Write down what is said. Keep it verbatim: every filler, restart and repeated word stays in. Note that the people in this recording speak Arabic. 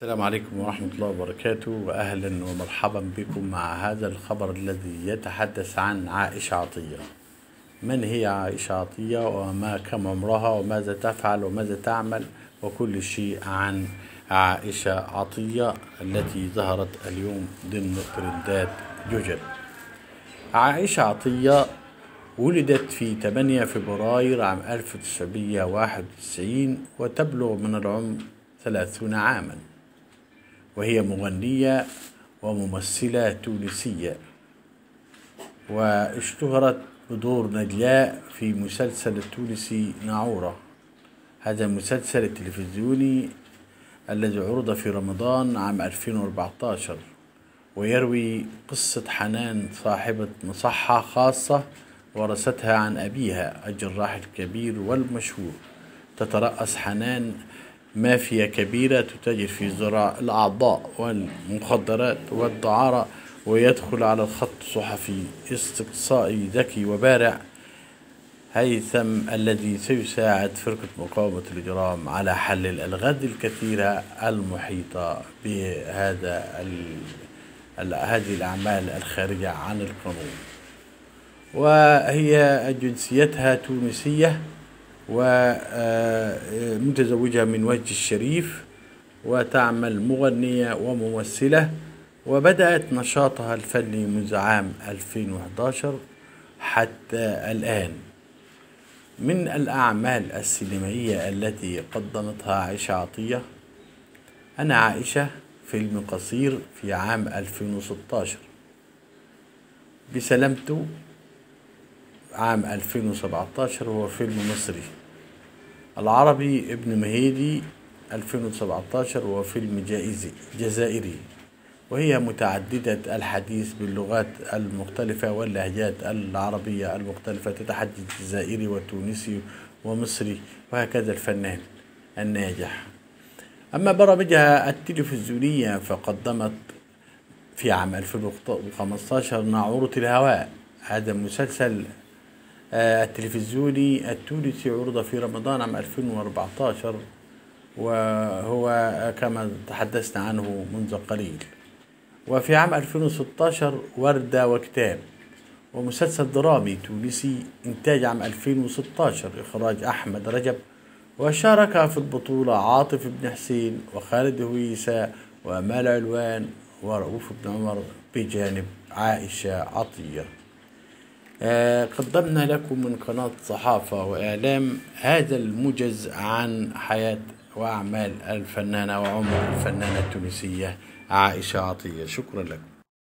السلام عليكم ورحمة الله وبركاته، وأهلا ومرحبا بكم مع هذا الخبر الذي يتحدث عن عائشة عطية. من هي عائشة عطية وما كم عمرها وماذا تفعل وماذا تعمل وكل شيء عن عائشة عطية التي ظهرت اليوم ضمن ترندات جوجل. عائشة عطية ولدت في ثمانية فبراير عام ألف وتسعمائة وواحد وتسعين وتبلغ من العمر ثلاثون عاما، وهي مغنية وممثلة تونسية، واشتهرت بدور نجلاء في مسلسل التونسي ناعورة. هذا المسلسل التلفزيوني الذي عرض في رمضان عام ألفين وأربعة عشر، ويروي قصة حنان صاحبة مصحة خاصة ورثتها عن أبيها الجراح الكبير والمشهور. تترأس حنان مافيا كبيرة تتاجر في زراعة الأعضاء والمخدرات والدعارة، ويدخل على الخط صحفي استقصائي ذكي وبارع هيثم الذي سيساعد فرقة مقاومة الإجرام على حل الألغاز الكثيرة المحيطة بهذا هذه الأعمال الخارجة عن القانون. وهي جنسيتها تونسية ومتزوجة من وجه الشريف، وتعمل مغنية وممثلة، وبدأت نشاطها الفني منذ عام ألفين وأحد عشر حتى الآن. من الأعمال السينمائية التي قدمتها عائشة عطية: أنا عائشة، فيلم قصير في عام ألفين وستة عشر، بسلامته عام ألفين وسبعة عشر هو فيلم مصري، العربي ابن مهيدي ألفين وسبعة عشر هو فيلم جائزي جزائري. وهي متعددة الحديث باللغات المختلفة واللهجات العربية المختلفة، تتحدث جزائري وتونسي ومصري، وهكذا الفنان الناجح. أما برامجها التلفزيونية فقدمت في عام ألفين وخمسة عشر ناعورة الهواء. هذا المسلسل التلفزيوني التونسي عرض في رمضان عام ألفين وأربعة عشر، وهو كما تحدثنا عنه منذ قليل. وفي عام ألفين وستة عشر وردة وكتاب، ومسلسل درامي تونسي إنتاج عام ألفين وستة عشر إخراج أحمد رجب، وشارك في البطولة عاطف بن حسين وخالد هويسة وأمال علوان ورؤوف بن عمر بجانب عائشة عطية. آه قدمنا لكم من قناة صحافة وإعلام هذا الموجز عن حياة وأعمال الفنانة وعمر الفنانة التونسية عائشة عطية. شكرا لكم.